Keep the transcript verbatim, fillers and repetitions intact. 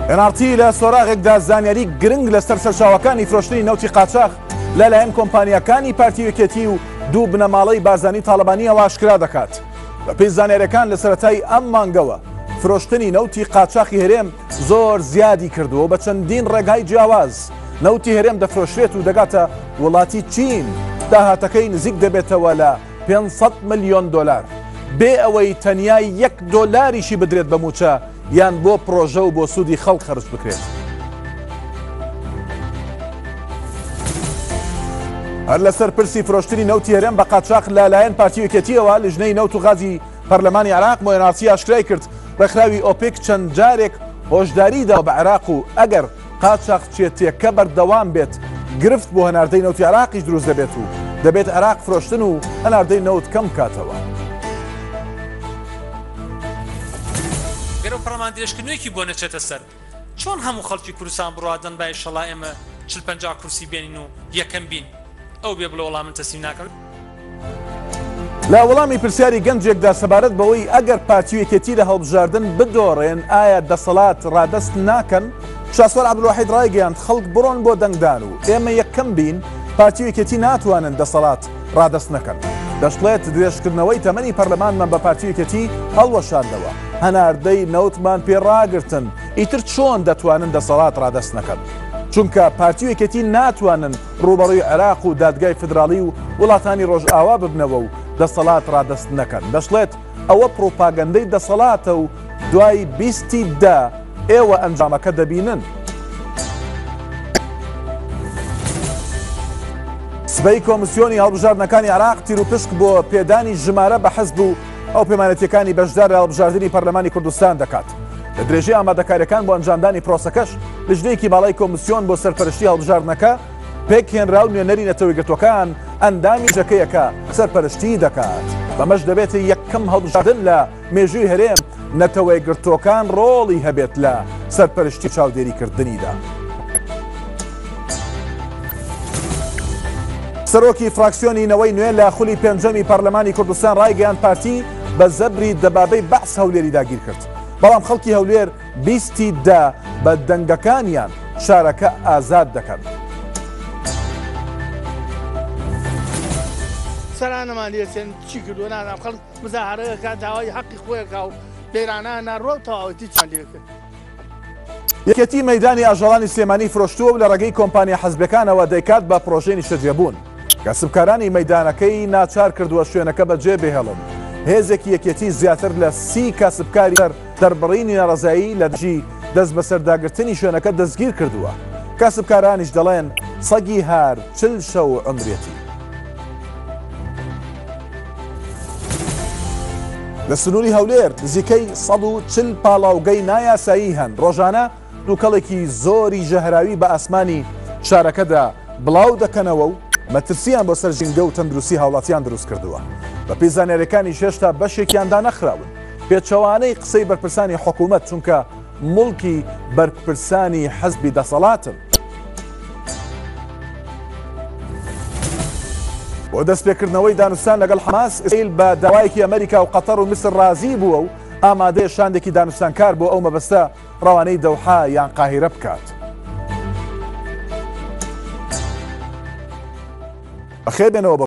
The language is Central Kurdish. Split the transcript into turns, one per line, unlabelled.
ئێن ئار تی لە سۆراغێکدا زانیاری گرنگ لەسەر سەرچاوەکانی فرۆشتنی نەوتی قاچاق لەلایەن کۆمپانیەکانی پارتی یەکێتی و دوو بنەماڵەی بارزانی تاڵەبانیەوە ئاشکرا دەکات. بەپێی زانیاریەکان لە سەرەتای ئەم مانگەوە فرۆشتنی نەوتی قاچاقی هەرێم زۆر زیادی کردووە بە چەندین ڕێگای جیاواز. نەوتی هەرێم دەفرۆشرێت و دەگاتە وڵاتی چین. داهاتەکەی نزیک دەبێتەوە لە پێنج ملیۆن دۆلار بێ ئەوەی تەنیا یەک دۆلاریشی بدرێت بە موچە یان بۆ پرۆژە و بۆ سوودی خەڵک خەرج بکرێت. هەر لەسەر پرسی فرۆشتنی نەوتی هەرێم بە قاچاق لەلایەن پارتی یەکێتیەوە لژنەی نەوت و غازی پەرلەمانی عێراق مۆیەناسی ئاشکرای کرد ڕێکخراوی ئۆپێک چەند جارێک هۆشداری دا بە عێراق و ئەگەر قاچاق چێتێکە بەردەوام بێت گرفت بۆ هەناردەی نەوتی عێراقیش دروست دەبێت و دەبێت عێراق فرۆشتن و هەناردەی نەوت کەم کاتەوە.
گەرە پەرلەمان درێژکردنەوەیەکی بۆ نەچێتە سەر چۆن هەموو خەڵکی کوردستان بڕوادەن با ئینشەڵا ئێمە چل پەنجا کورسی بێنین و یەکەم بین ئەو بێ بڵێ وەڵام من تەسلیم ناکەم.
لە وەڵامی پرسیاری گەنجێکدا سەبارەت بەوەی ئەگەر پارتی یەکێتی لە هەڵبژاردن بدۆڕێن ئایا دەسەڵات ڕادەست ناکەن، شاسوار عەبدولواحید ڕایگەیاند خەڵک بڕۆن بۆ دەنگدان و ئێمە یەکەم بین پارتی یەکێتی ناتوانن دەسەڵات ڕادەست نەکەن. دەشڵێت درێژکردنەوەی تەمەنی پەرلەمانمان بە پارتی یەکێتی هەڵوەشاندەوە هەناردەی نەوتمان پێڕاگرتن ئیتر چۆن دەتوانن دەسەڵات ڕادەست نەکەن، چونکە پارتی یەکێتی ناتوانن ڕوبەڕووی عێراق و دادگای فدراڵی و وڵاتانی ڕۆژئاوا ببنەوە و دەسەڵات ڕادەست نەکەن. دەشڵێت ئەوە پرۆپاگەندەی دەسەڵاتە و دوای بیستی دا ئێوە ئەنجامەکە دەبینن. سبەی کۆمسیۆنی هەڵبژاردنەکانی عێراق تیر و پشک بۆ پێدانی ژمارە بە حەزب و ئەو پەیمانەتیەکانی بەشدار لە هەڵبژاردننی پەرلەمانی کوردستان دەکات. لە درێژەی ئامادەکاریەکان بۆ ئەنجامدانی پرۆسەکەش لژنەیەکی باڵای کۆمسیۆن بۆ سەرپەرشتی هەڵبژاردنەکە پێک هێنرا و نوێنەری نەتەوەی گرتوەکان ئەندامی جەکەیەکە سەرپەرشتی دەکات. بەمەش دەبێت یەکەم هەڵبژاردن لە مێژووی هەرێم نەتەوەی گرتوەکان ڕۆڵی هەبێت لە سەرپەرشتی چاودێریکردنیدا. سەرۆکی فراکسیۆنی نەوەی نوێ لە خولی پێنجەمی پەرلەمانی کوردستان ڕایگەیاند پارتی بە زەبری دەبابەی بەعس هەولێری داگیر کرد، بەڵام خەڵکی هەولێر بیستی دا بە دەنگەکانیان شارەکە ئازاد دەکەن.
سەرانەمان لێسێن چی کردووە نانام خەڵک مزاحەرەیەکە داوای حەقی خۆیەکە و بێرانە ناڕۆ تەواوەتی چیان لێ کرد.
یەکێتی مەیدانی ئاژەڵانی سلێمانی فرۆشتووە و لە ڕێگەی کۆمپانیا حەزبەکانەوە دەیکات بە پرۆژەی نیشتەجێبوون. کەسبکارانی مەیدانەکەی ناچار کردووە شوێنەکە بەجێ بهێڵن. هێزێکی یەکێتی زیاتر لە سی کەسبکاری دەربڕینی ناڕەزایی لە دژی دەست بە سەرداگرتنی شوێنەکە دەستگیر کردووە. کەسبکارانیش دەڵێن سەگی هار چل شەو عمرێتی. لە سنووری هەولێر نزیکەی سەد و چل پاڵاوگەی نایاسایی هەن. ڕۆژانە دووکەڵێکی زۆری ژەهراوی بە ئاسمانی شارەکەدا بڵاو دەکەنەوە و مەترسیان بۆ سەر ژینگە و تەندروستی هاوڵاتیان دروست کردووە. بە پێی زانیاریەکانی هێشتا بەشێکیاندا نەخراون. پێچەوانەی قسەی بەرپرسانی حکوومەت چونکە مڵکی بەرپرسانی حەزبی دەسەڵاتن. بۆ دەستپێکردنەوەی دانوستان لەگەڵ حەماس ئیسرائیل بە داوایەکی ئەمریکا و قەتەر و میسر رازی بووە و ئامادەیە شاندێکی دانوستانکار بۆ ئەو مەبەستە ڕەوانەی دەوحا یان قاهیرە بکات. بەخێر بێنەوە.